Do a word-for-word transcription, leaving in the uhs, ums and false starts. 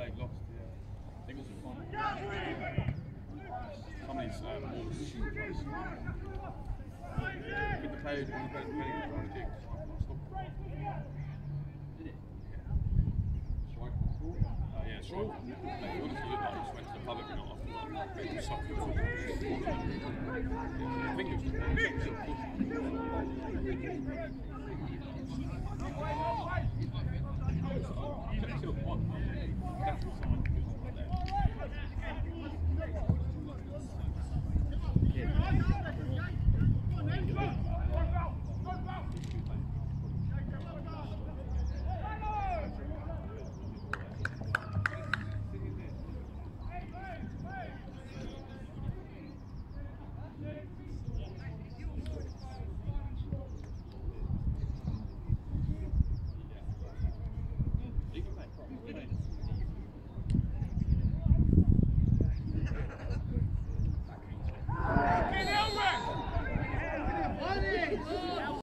he lost, yeah. I think it was a final. Somebody's um, all the shoot place. With the players, when the players were playing, it was Did it? Yeah. Strike? Uh, yeah, strike. Like, you honestly look like you just went to the pub every night after like, going to soccer or something. I think it was the players.